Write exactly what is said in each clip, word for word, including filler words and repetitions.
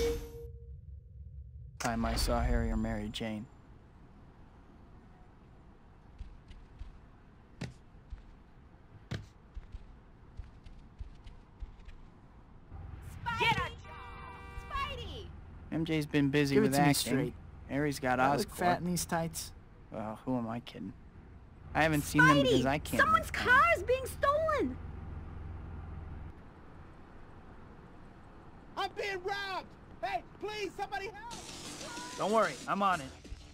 Time I saw Harry or Mary Jane. Get a job! Spidey! M J's been busy Give with it to me acting. straight. Harry's got I look Oscorp. fat in these tights. Well, who am I kidding? I haven't Spidey! seen them because I can't. Someone's make car time. is being stolen! I'm being robbed! Hey, please, somebody help! Don't worry, I'm on it.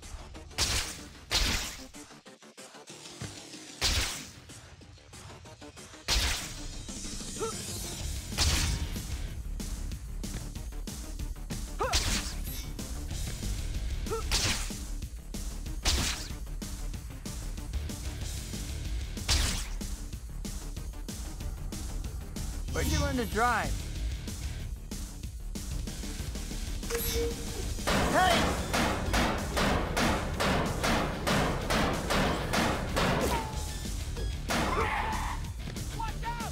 Where'd you learn to drive? Hey! Watch out!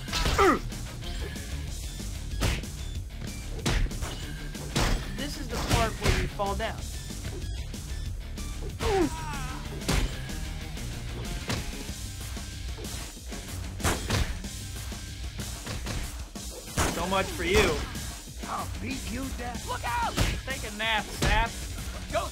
This is the part where you fall down. So much for you. I'll beat you down. Look out! Take a nap, sap. Go!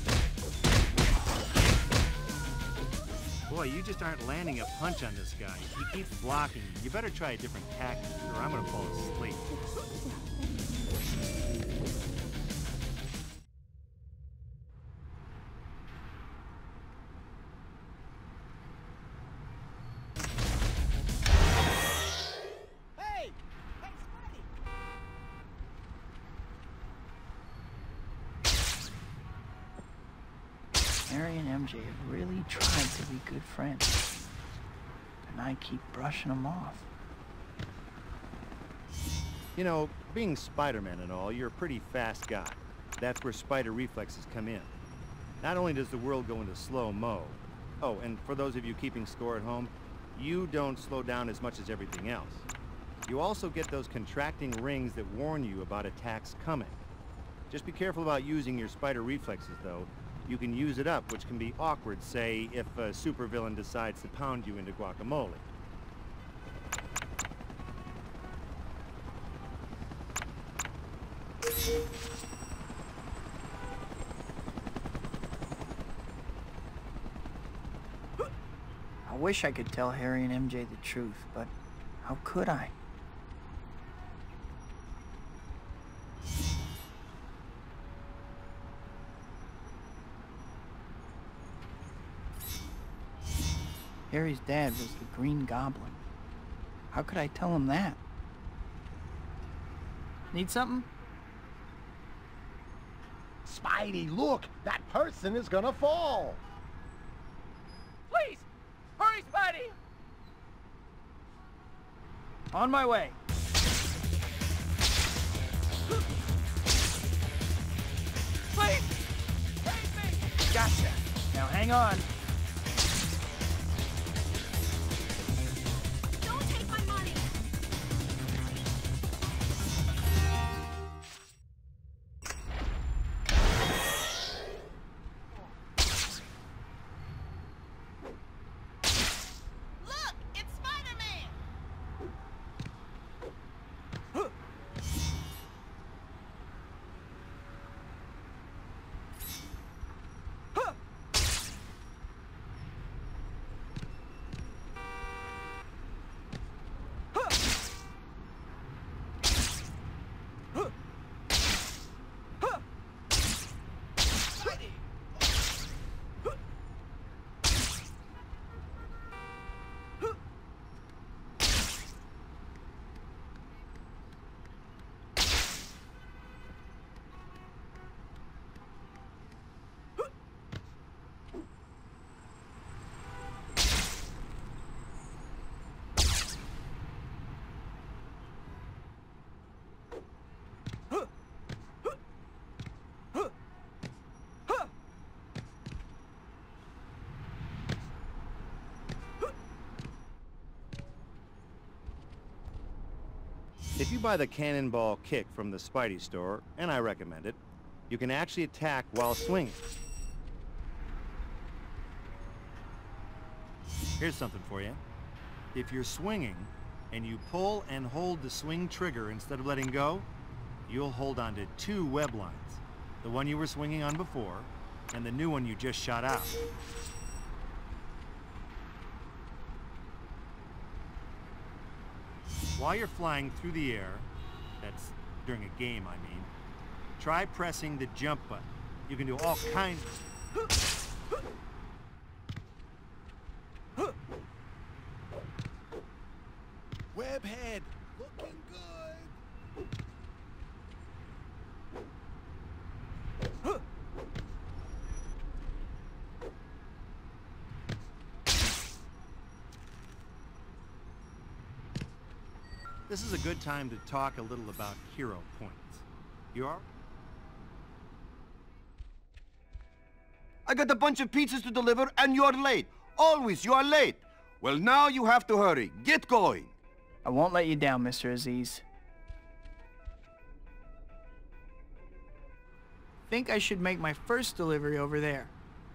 Boy, you just aren't landing a punch on this guy. He keeps blocking. You better try a different tactic, or I'm gonna fall asleep. Hey! Hey, Spidey! Harry and M J have really tried to be good friends. And I keep brushing them off. You know, being Spider-Man and all, you're a pretty fast guy. That's where spider reflexes come in. Not only does the world go into slow-mo, oh, and for those of you keeping score at home, you don't slow down as much as everything else. You also get those contracting rings that warn you about attacks coming. Just be careful about using your spider reflexes, though. You can use it up, which can be awkward, say, if a supervillain decides to pound you into guacamole. I wish I could tell Harry and M J the truth, but how could I? Harry's dad was the Green Goblin. How could I tell him that? Need something? Spidey, look! That person is gonna fall! Please! Hurry, Spidey! On my way. Please! Save me! Gotcha. Now hang on. Don't take my money! Look! It's Spider-Man! If you buy the Cannonball Kick from the Spidey store, and I recommend it, you can actually attack while swinging. Here's something for you. If you're swinging, and you pull and hold the swing trigger instead of letting go, you'll hold on to two web lines. The one you were swinging on before, and the new one you just shot out. While you're flying through the air, that's during a game I mean, try pressing the jump button. You can do all kinds of... Webhead, looking good. This is a good time to talk a little about hero points. You are? I got a bunch of pizzas to deliver and you're late. Always, you are late. Well, now you have to hurry. Get going. I won't let you down, Mister Aziz. Think I should make my first delivery over there.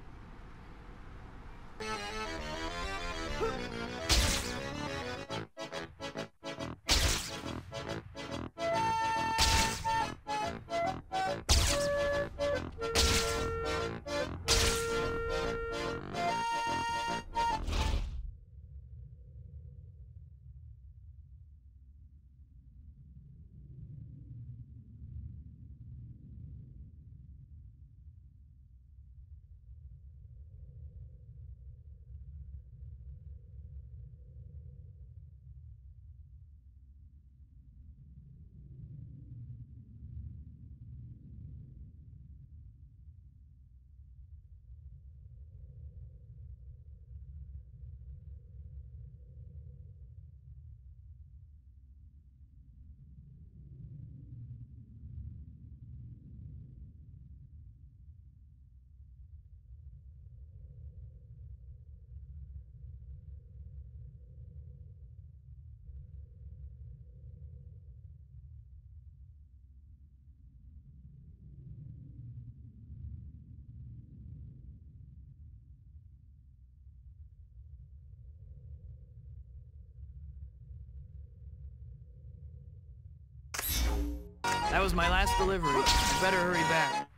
That was my last delivery. I better hurry back.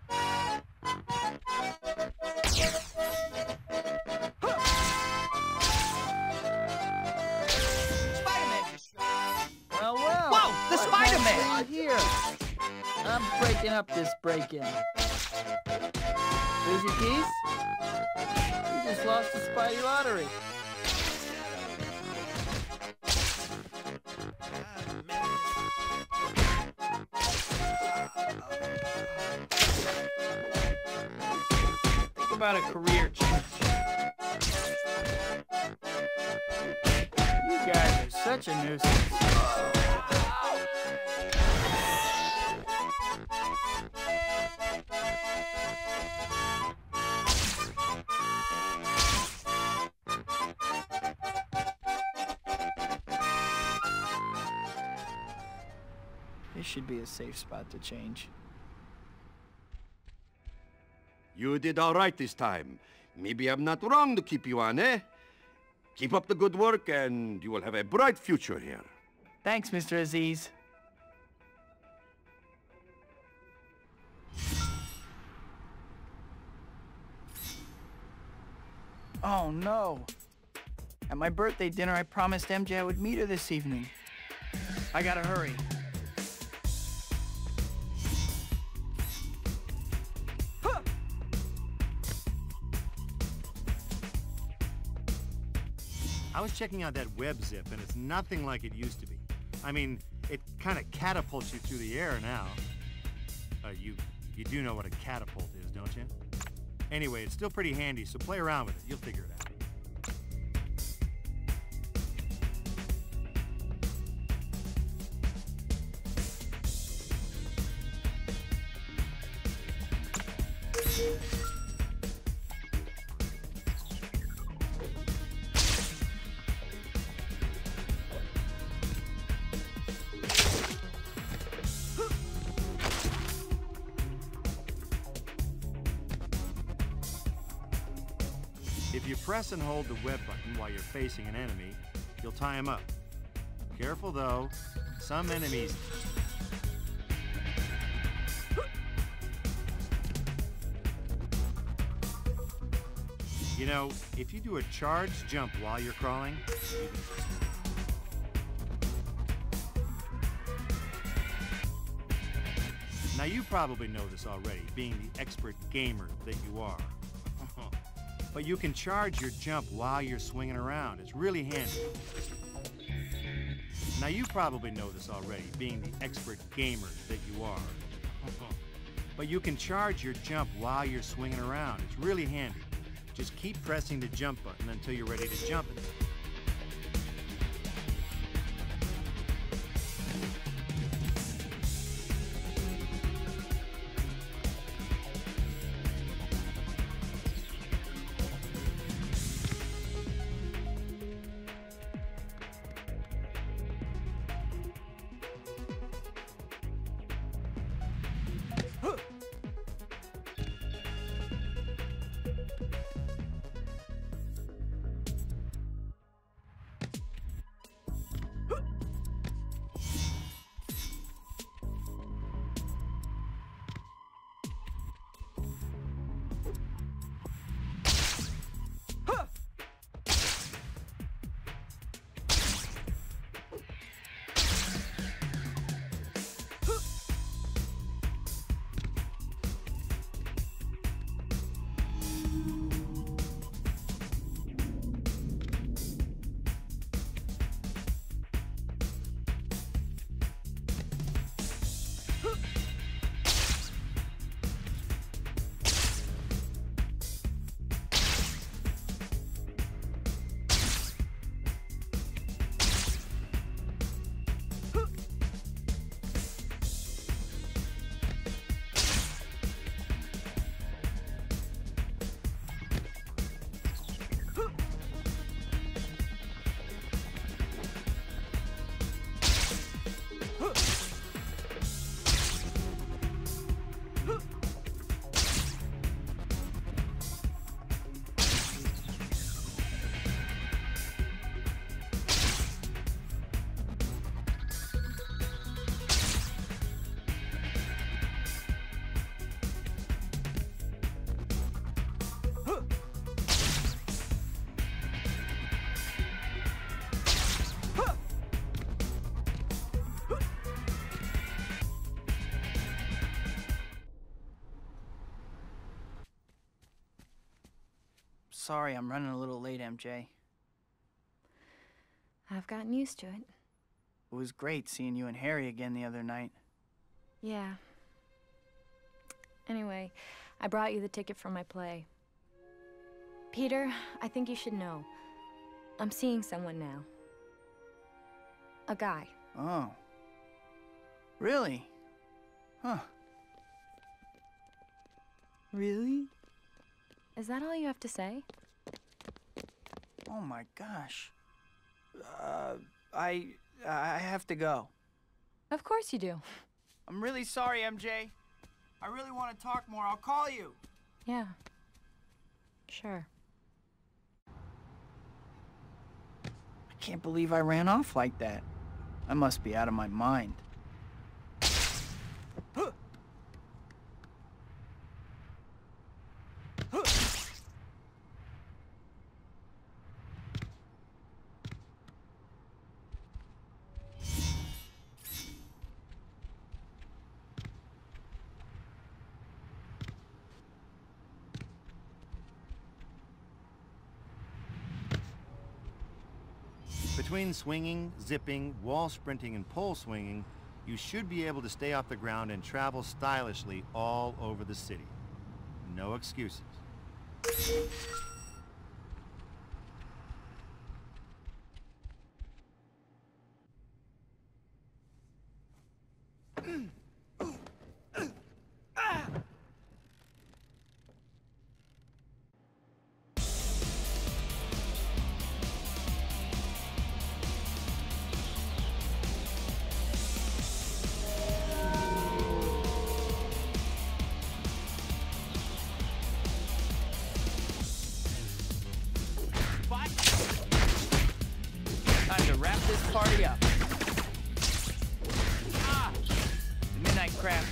Spider-Man just Well, well. Whoa, the Spider-Man! Right here. I'm breaking up this break-in. Here's your keys. You just lost the Spidey lottery. Think about a career change. You guys are such a nuisance. This should be a safe spot to change. You did all right this time. Maybe I'm not wrong to keep you on, eh? Keep up the good work and you will have a bright future here. Thanks, Mister Aziz. Oh, no. At my birthday dinner, I promised M J I would meet her this evening. I gotta hurry. I was checking out that web zip, and it's nothing like it used to be. I mean, it kind of catapults you through the air now. Uh, you, you do know what a catapult is, don't you? Anyway, it's still pretty handy, so play around with it. You'll figure it out. If you press and hold the web button while you're facing an enemy, you'll tie him up. Careful though, some enemies... You know, if you do a charged jump while you're crawling, you can... Now you probably know this already, being the expert gamer that you are. But you can charge your jump while you're swinging around. It's really handy. Now you probably know this already, being the expert gamer that you are. But you can charge your jump while you're swinging around. It's really handy. Just keep pressing the jump button until you're ready to jump it. Sorry, I'm running a little late, M J. I've gotten used to it. It was great seeing you and Harry again the other night. Yeah. Anyway, I brought you the ticket for my play. Peter, I think you should know. I'm seeing someone now. A guy. Oh. Really? Huh. Really? Is that all you have to say? Oh my gosh. Uh, I... I have to go. Of course you do. I'm really sorry, M J. I really want to talk more. I'll call you. Yeah. Sure. I can't believe I ran off like that. I must be out of my mind. Between swinging, zipping, wall sprinting, and pole swinging, you should be able to stay off the ground and travel stylishly all over the city. No excuses.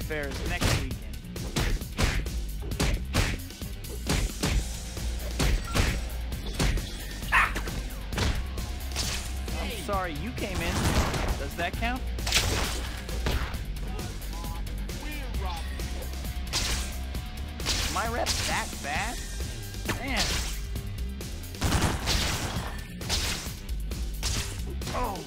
fair is next weekend. Ah! I'm sorry you came in. Does that count? My rep that bad? Man. Oh.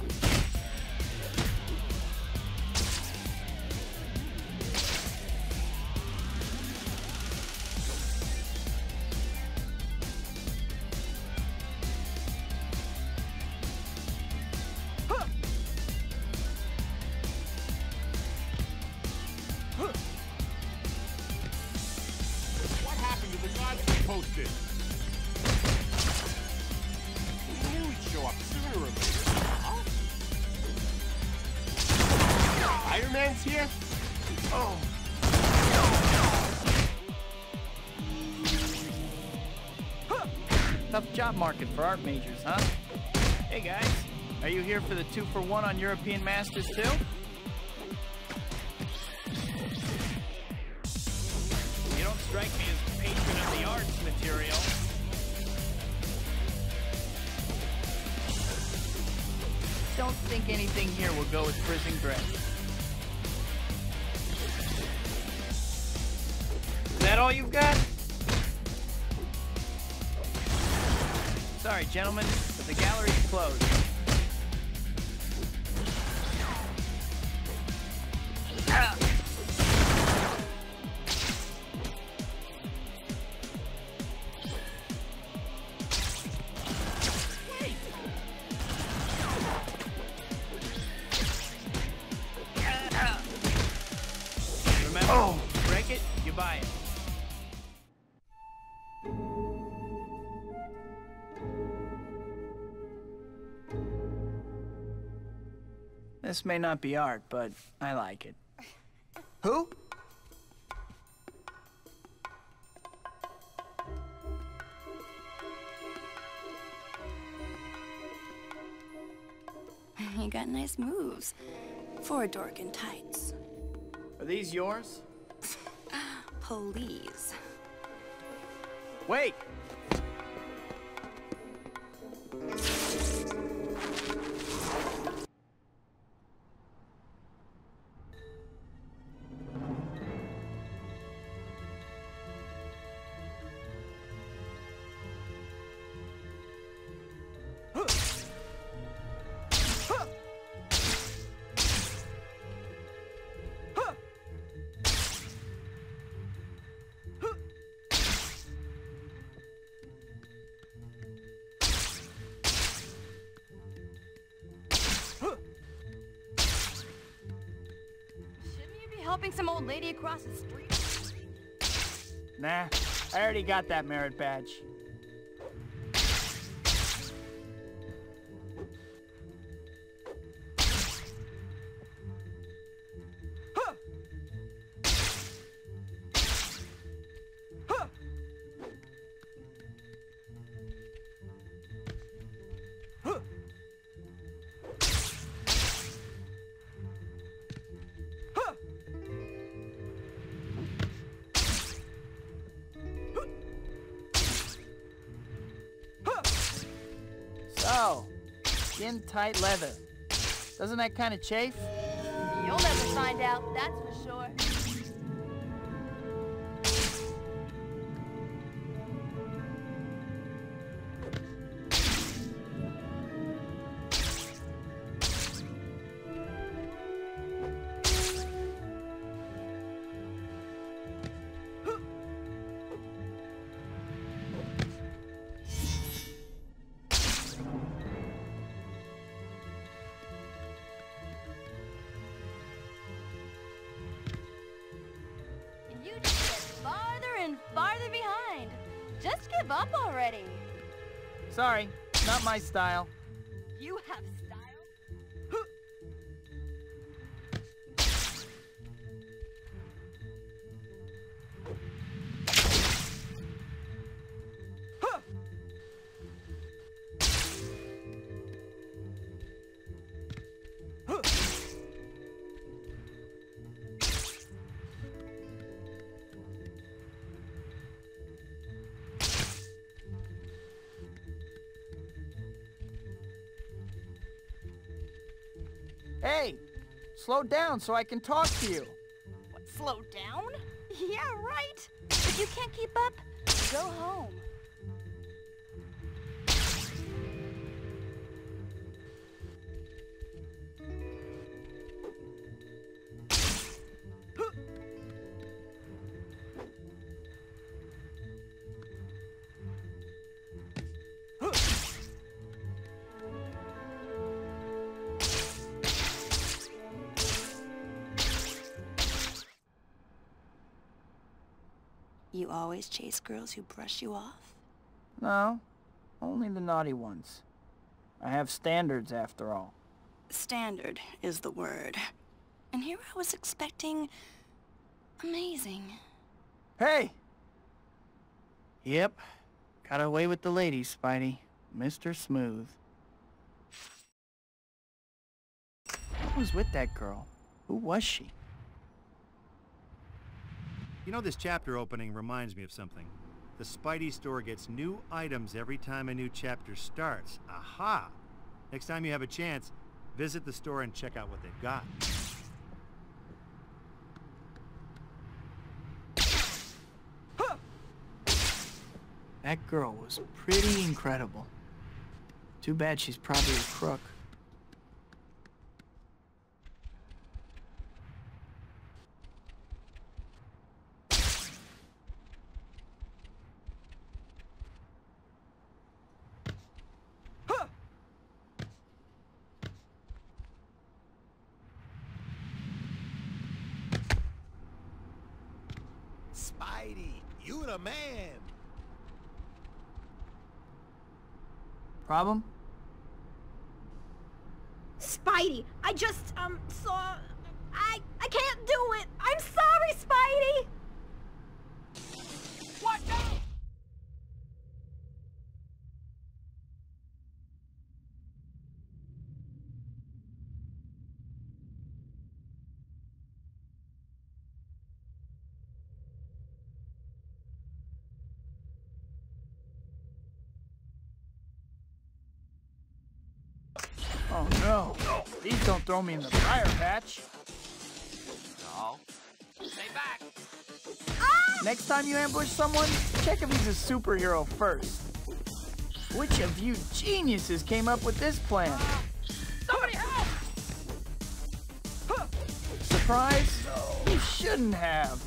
What happened to the guys we posted? They knew he'd show up sooner or later. Huh? Iron Man's here? Oh. Huh. Tough job market for art majors, huh? Hey guys, are you here for the two for one on European Masters too? You don't strike me as a patron of the arts material. Don't think anything here will go with prison dress. Is that all you've got? Sorry, gentlemen, but the gallery's closed. Ah. Remember, oh. Break it, you buy it. This may not be art, but I like it. Who? You got nice moves for a dork in tights. Are these yours? Please. Wait! Helping some old lady across the street. Nah, I already got that merit badge. Huh. Huh. Huh. So, skin-tight leather. Doesn't that kind of chafe? You'll never find out, that's for sure. You just get farther and farther behind. Just give up already. Sorry, not my style. You have style. slow down so I can talk to you. What, slow down? Yeah, right. If you can't keep up, go home. You always chase girls who brush you off? No, only the naughty ones. I have standards, after all. Standard is the word. And here I was expecting... amazing. Hey! Yep, got away with the ladies, Spidey. Mister Smooth. Who was with that girl? Who was she? You know, this chapter opening reminds me of something. The Spidey store gets new items every time a new chapter starts. Aha! Next time you have a chance, visit the store and check out what they've got. That girl was pretty incredible. Too bad she's probably a crook. Spidey, you the man. Problem? Spidey, I just, um, saw... I... I can't do it! I'm sorry, Spidey! Watch out! Oh no. Please don't throw me in the fire patch. No. Stay back. Next time you ambush someone, check if he's a superhero first. Which of you geniuses came up with this plan? Somebody help! Surprise? You shouldn't have.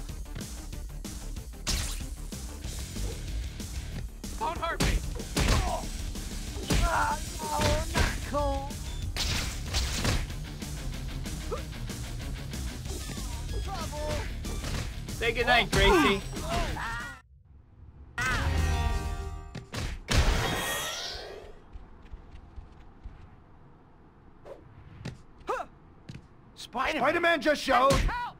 Don't hurt me. Oh. Ah, oh, not cool. Trouble. Say goodnight, Gracie. Spider-Man. Spider-Man just showed. Help!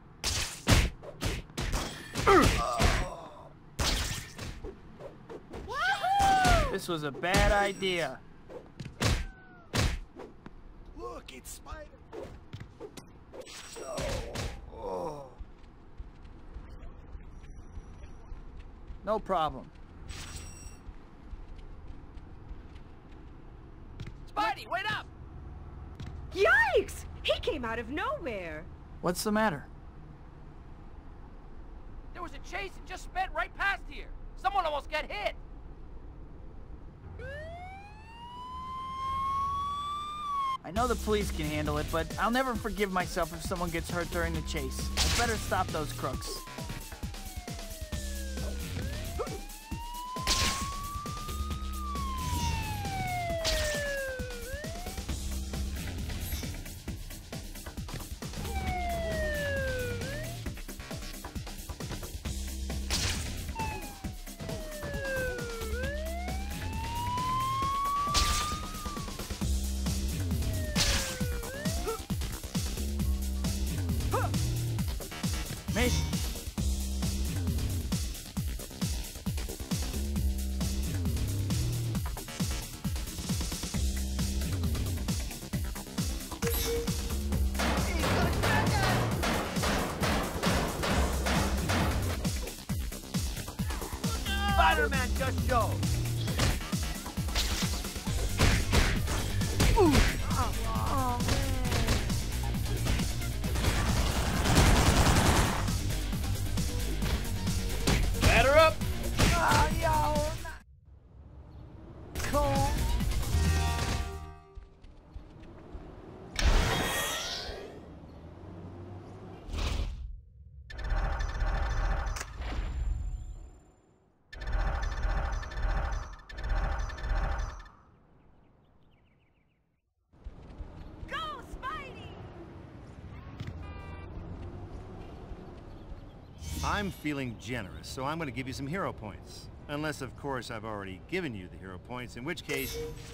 This was a bad idea. Look, it's Spider. Oh. Oh. No problem. Spidey, wait up! Yikes! He came out of nowhere. What's the matter? There was a chase and just sped right past here. Someone almost got hit. I know the police can handle it, but I'll never forgive myself if someone gets hurt during the chase. I better stop those crooks. Mason. Spider-Man just showed. Oh, oh, man. I'm feeling generous, so I'm gonna give you some hero points. Unless, of course, I've already given you the hero points, in which case...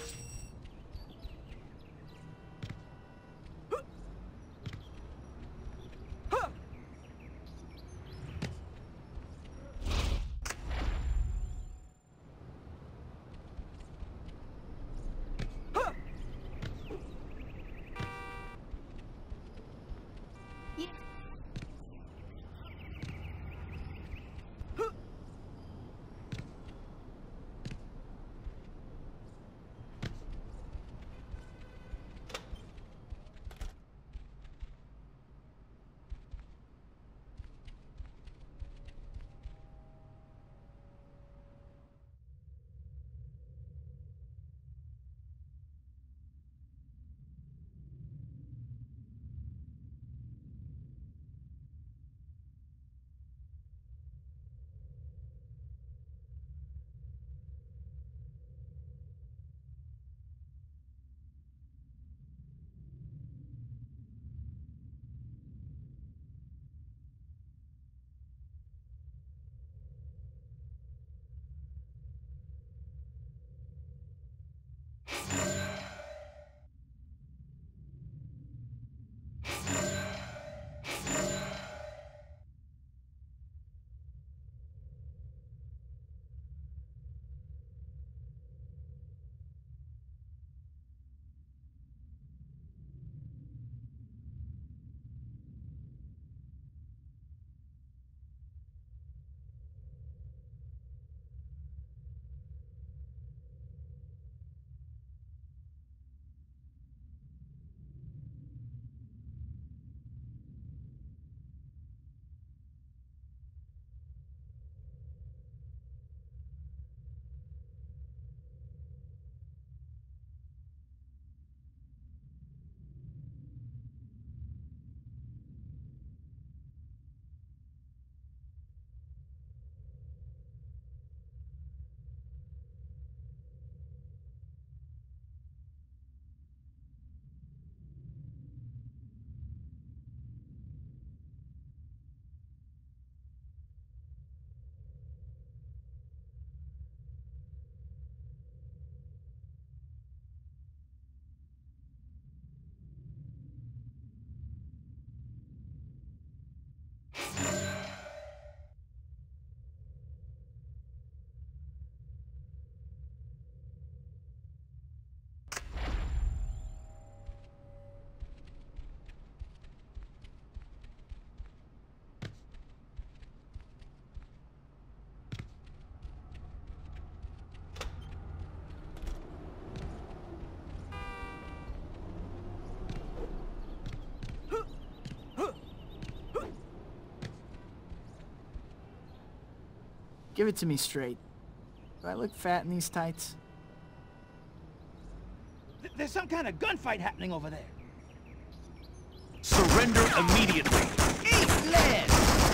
Give it to me straight. Do I look fat in these tights? Th there's some kind of gunfight happening over there. Surrender immediately. Eat lead!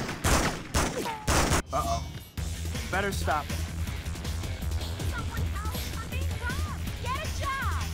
Uh-oh. Better stop it. Someone help! I'm being robbed! Get a job!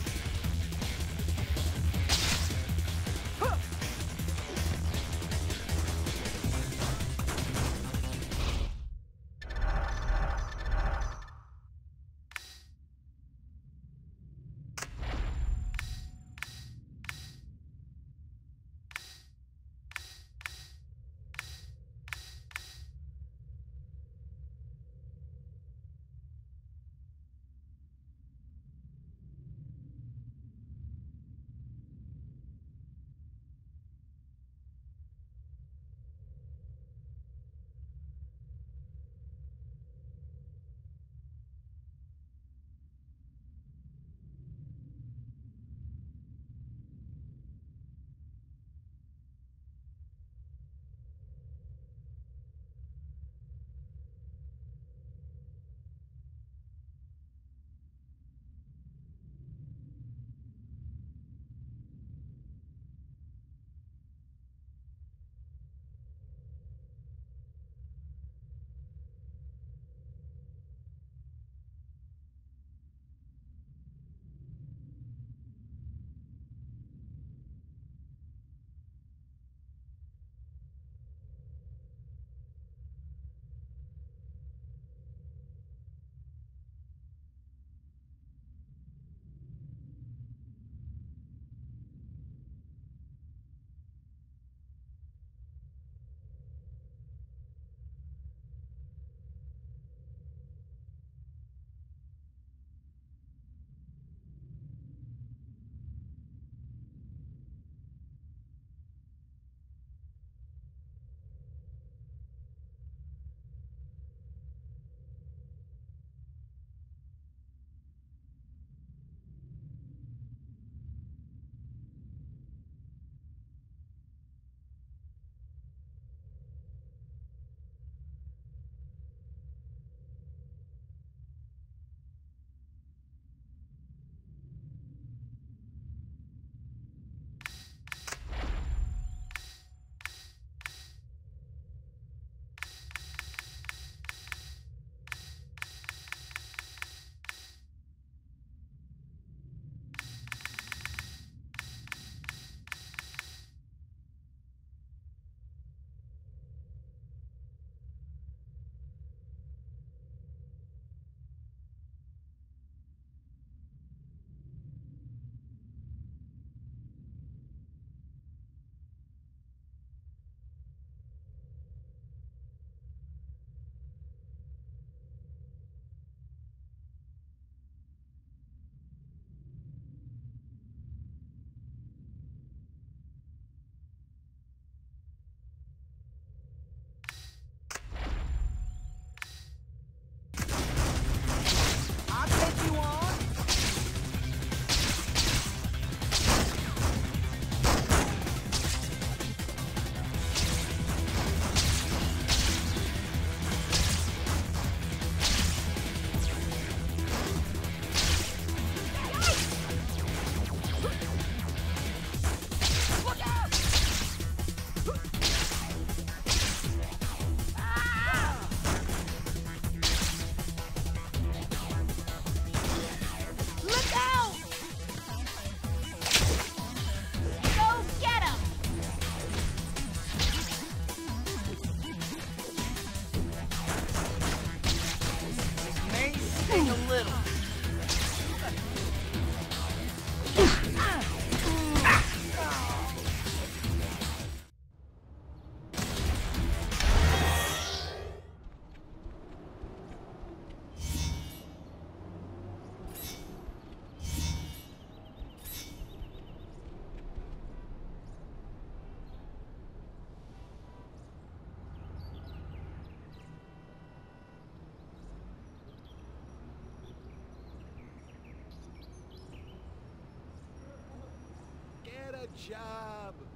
job.